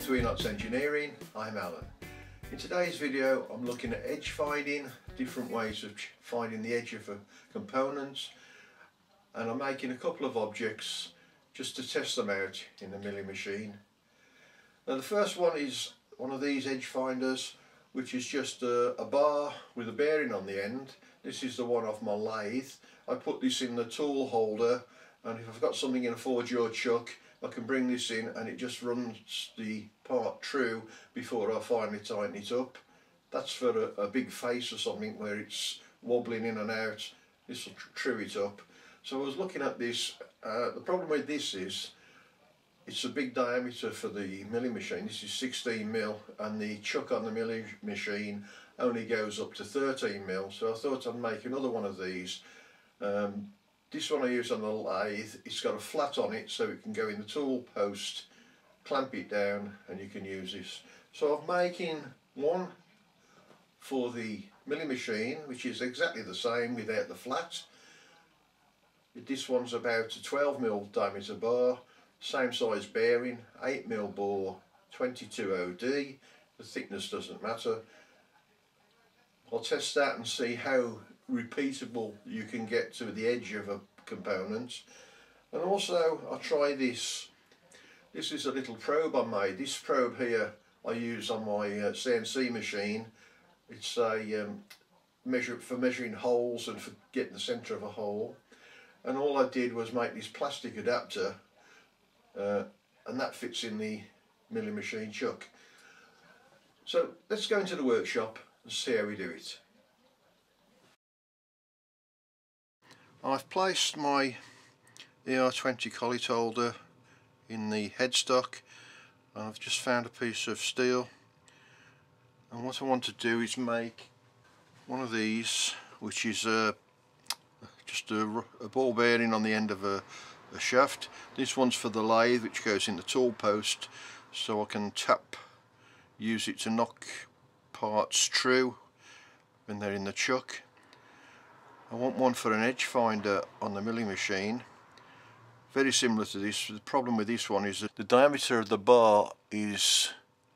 to Enots Engineering. I'm Alan. In today's video I'm looking at edge finding, different ways of finding the edge of components, and I'm making a couple of objects just to test them out in the milling machine. Now the first one is one of these edge finders, which is just a bar with a bearing on the end. This is the one off my lathe. I put this in the tool holder, and if I've got something in a 4-jaw chuck I can bring this in and it just runs the part true before I finally tighten it up. That's for a big face or something where it's wobbling in and out. This will true it up. So I was looking at this. The problem with this is it's a big diameter for the milling machine. This is 16 mil and the chuck on the milling machine only goes up to 13 mil. So I thought I'd make another one of these. This one I use on the lathe. It's got a flat on it so it can go in the tool post, clamp it down, and you can use this. So I'm making one for the milling machine, which is exactly the same without the flat. This one's about a 12 mil diameter bar, same size bearing, 8 mil bore, 22 OD. The thickness doesn't matter. I'll test that and see how repeatable you can get to the edge of a component. And also I'll try this. This is a little probe I made. This probe here I use on my CNC machine. It's a for measuring holes and for getting the centre of a hole. And all I did was make this plastic adapter, and that fits in the milling machine chuck. So let's go into the workshop and see how we do it. I've placed my ER20 collet holder in the headstock, and I've just found a piece of steel, and what I want to do is make one of these, which is just a ball bearing on the end of a shaft. This one's for the lathe, which goes in the tool post, so I can use it to knock parts true when they're in the chuck. I want one for an edge finder on the milling machine, very similar to this. The problem with this one is that the diameter of the bar is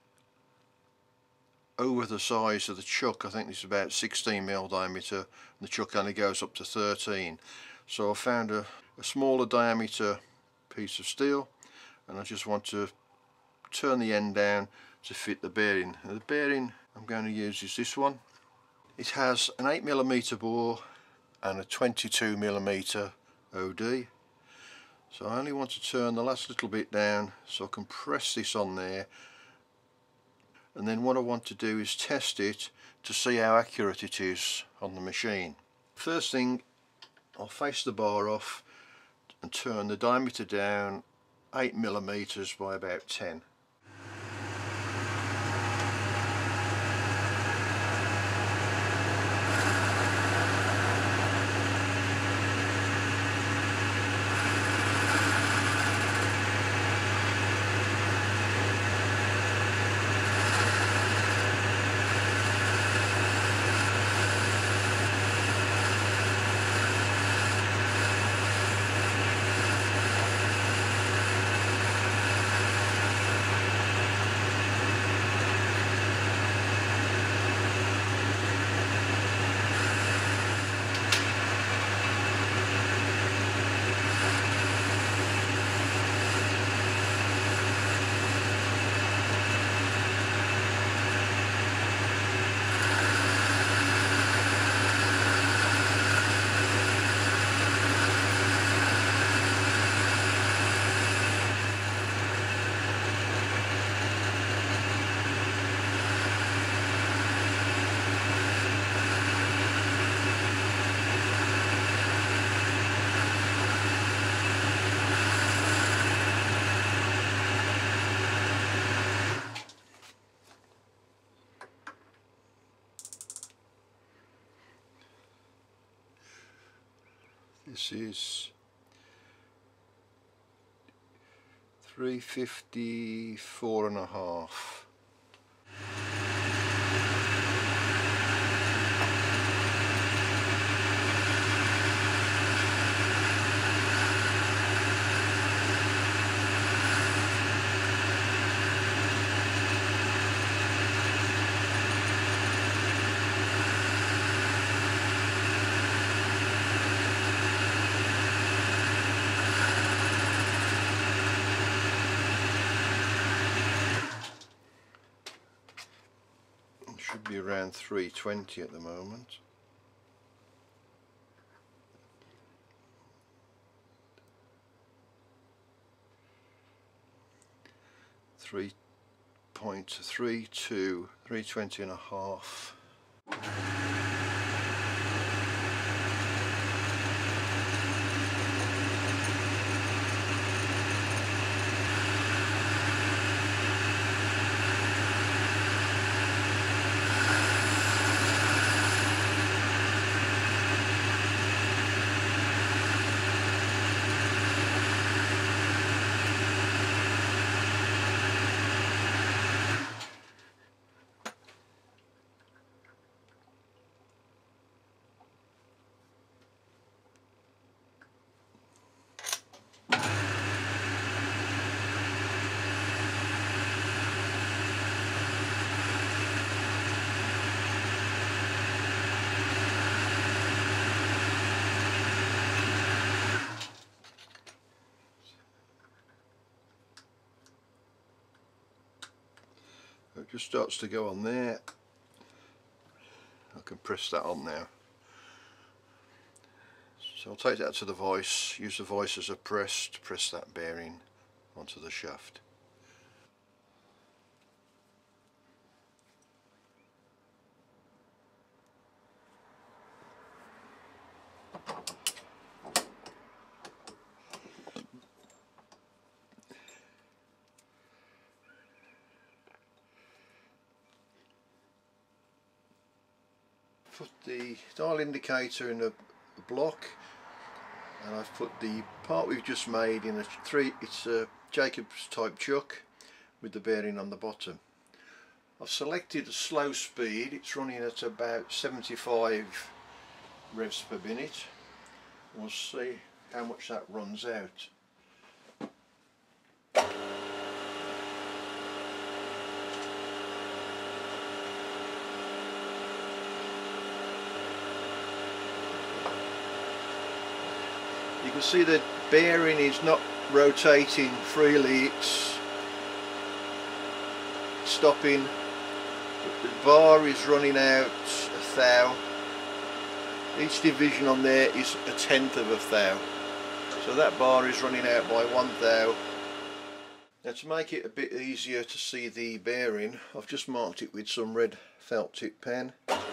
over the size of the chuck. I think this is about 16 mil diameter and the chuck only goes up to 13. So I found a smaller diameter piece of steel, and I just want to turn the end down to fit the bearing. Now the bearing I'm going to use is this one. It has an 8mm bore and a 22mm OD. So I only want to turn the last little bit down so I can press this on there, and then what I want to do is test it to see how accurate it is on the machine. First thing, I'll face the bar off and turn the diameter down 8mm by about 10. This is 354.5. be around 320 at the moment. Three 0.32, 320 and a half. It just starts to go on there. I can press that on now. So I'll take that to the vise, use the vise as a press to press that bearing onto the shaft. Put the dial indicator in a block, and I've put the part we've just made in it's a Jacobs type chuck with the bearing on the bottom. I've selected a slow speed, it's running at about 75 revs per minute. We'll see how much that runs out. You can see the bearing is not rotating freely, it's stopping. The bar is running out a thou. Each division on there is a tenth of a thou. So that bar is running out by 1 thou. Now, to make it a bit easier to see the bearing, I've just marked it with some red felt tip pen.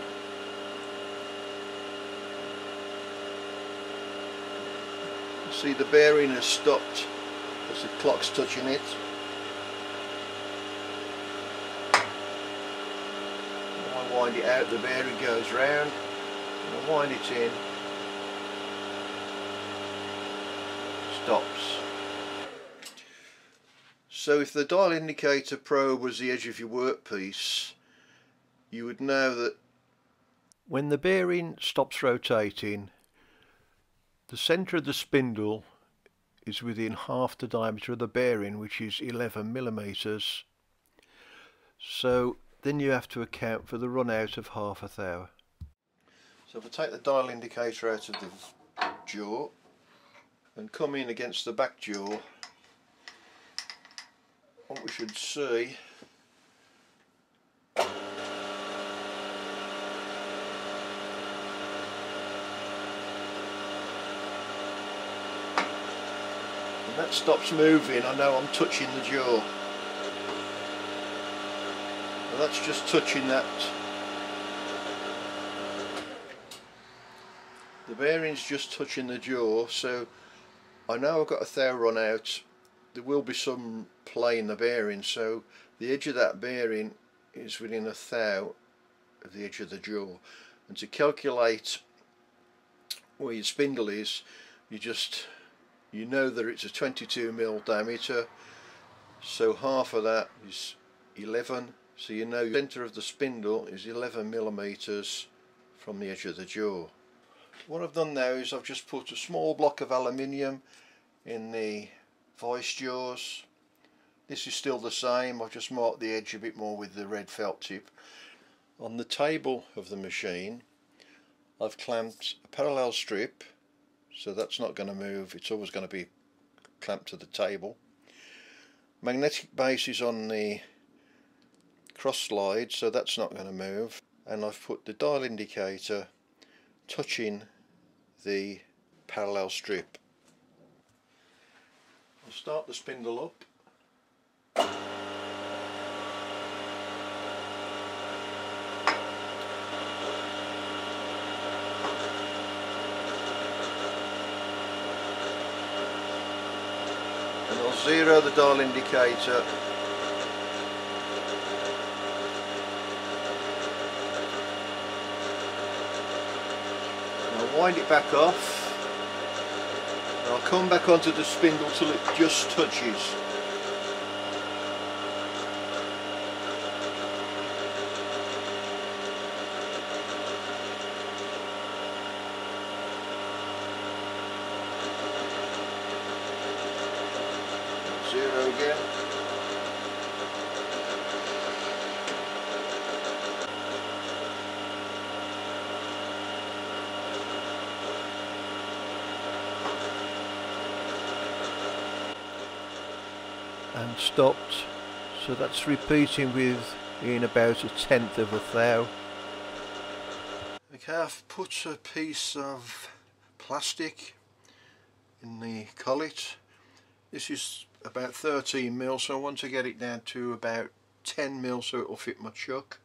See, the bearing has stopped as the clock's touching it. When I wind it out, the bearing goes round, and I wind it in, stops. So if the dial indicator probe was the edge of your workpiece, you would know that when the bearing stops rotating, the centre of the spindle is within half the diameter of the bearing, which is 11 millimeters. So then you have to account for the run out of half a thou. So if I take the dial indicator out of the jaw and come in against the back jaw, what we should see that stops moving, I know I'm touching the jaw. Well, that's just touching that. The bearing's just touching the jaw, so I know I've got a thou run out. There will be some play in the bearing, so the edge of that bearing is within a thou of the edge of the jaw. And to calculate where your spindle is, you know that it's a 22mm diameter, so half of that is 11, so you know the centre of the spindle is 11 millimeters from the edge of the jaw. What I've done now is I've just put a small block of aluminium in the vice jaws. This is still the same, I've just marked the edge a bit more with the red felt tip. On the table of the machine I've clamped a parallel strip, so that's not going to move, it's always going to be clamped to the table. Magnetic base is on the cross slide, so that's not going to move. and I've put the dial indicator touching the parallel strip. I'll start the spindle up. And I'll zero the dial indicator. And I'll wind it back off. And I'll come back onto the spindle till it just touches. Zero again. And stopped, so that's repeating in about 1/10 of a thou. Okay, I've put a piece of plastic in the collet. This is about 13 mil, so I want to get it down to about 10 mil so it will fit my chuck.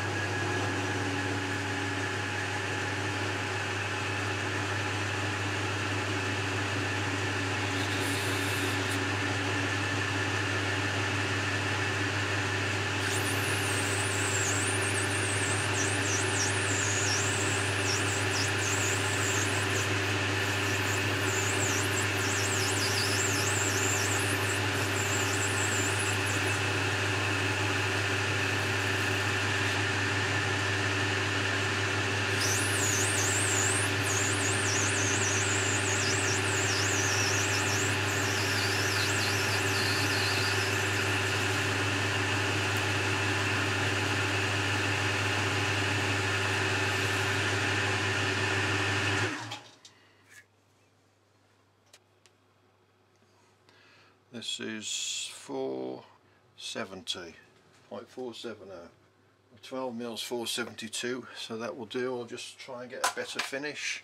This is 470, 0.470. 12 mils 472, so that will do. I'll just try and get a better finish.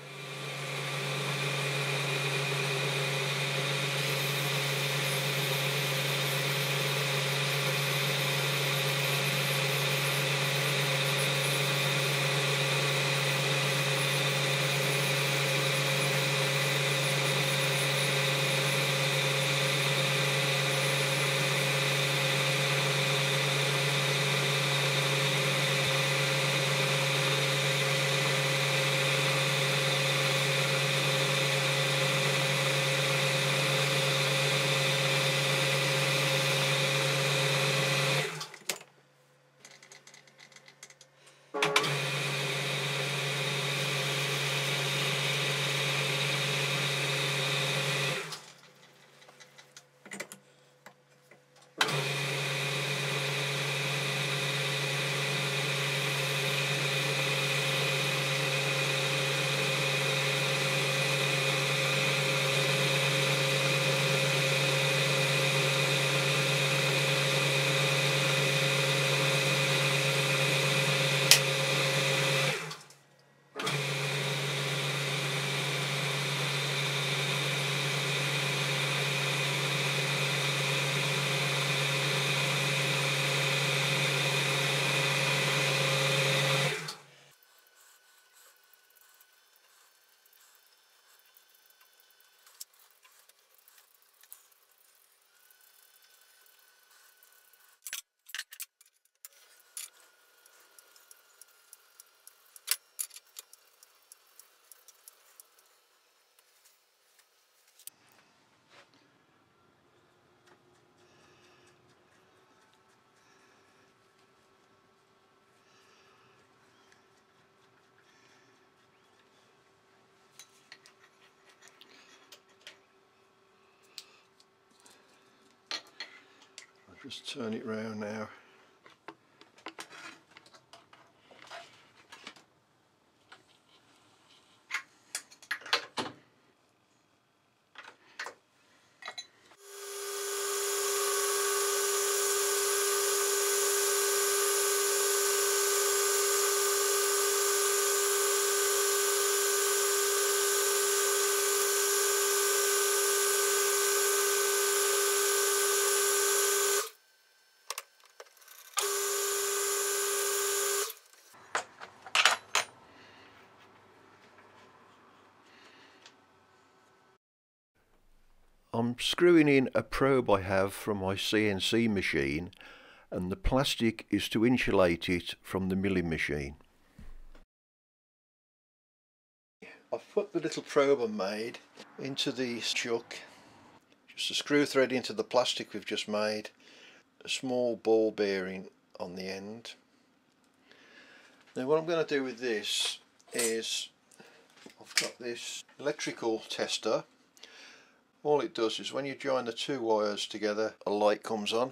Just turn it round now. I'm screwing in a probe I have from my CNC machine, and the plastic is to insulate it from the milling machine. I've put the little probe I made into the chuck, just a screw thread into the plastic we've just made, a small ball bearing on the end. Now what I'm going to do with this is, I've got this electrical tester. All it does is when you join the two wires together, a light comes on.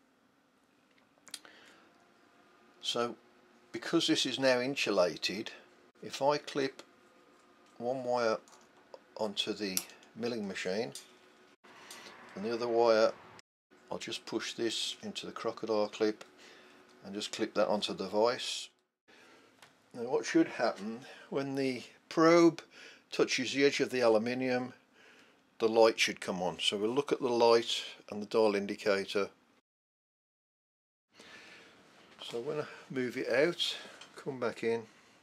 So because this is now insulated, if I clip one wire onto the milling machine and the other wire, I'll just push this into the crocodile clip and just clip that onto the vise. Now what should happen, when the probe touches the edge of the aluminium, the light should come on. So we'll look at the light and the dial indicator. So when I move it out, come back in,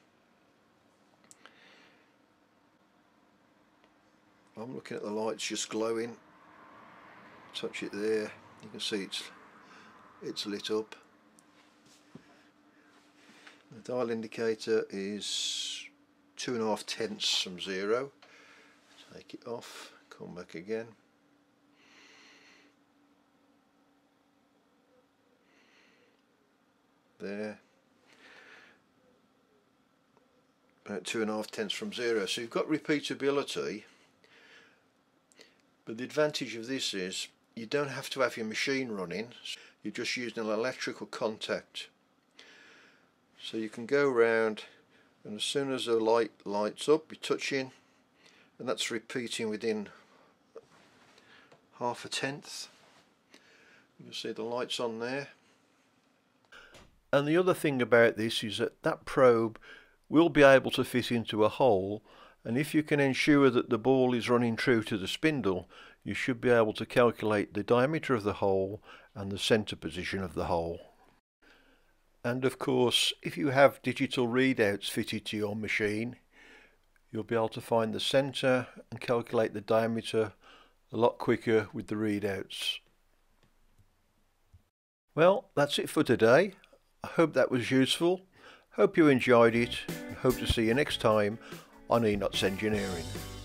I'm looking at the lights just glowing. Touch it there, you can see it's lit up. The dial indicator is 2.5 tenths from 0. Take it off, come back again. There. About 2.5 tenths from 0. So you've got repeatability, but the advantage of this is you don't have to have your machine running. You're just using an electrical contact. So you can go around, and as soon as the light lights up, you're touching, and that's repeating within 0.5 tenth. You can see the lights on there. And the other thing about this is that that probe will be able to fit into a hole, and if you can ensure that the ball is running true to the spindle, you should be able to calculate the diameter of the hole and the center position of the hole. And of course, if you have digital readouts fitted to your machine, you'll be able to find the center and calculate the diameter a lot quicker with the readouts. Well, that's it for today. I hope that was useful. Hope you enjoyed it. Hope to see you next time on Enots Engineering.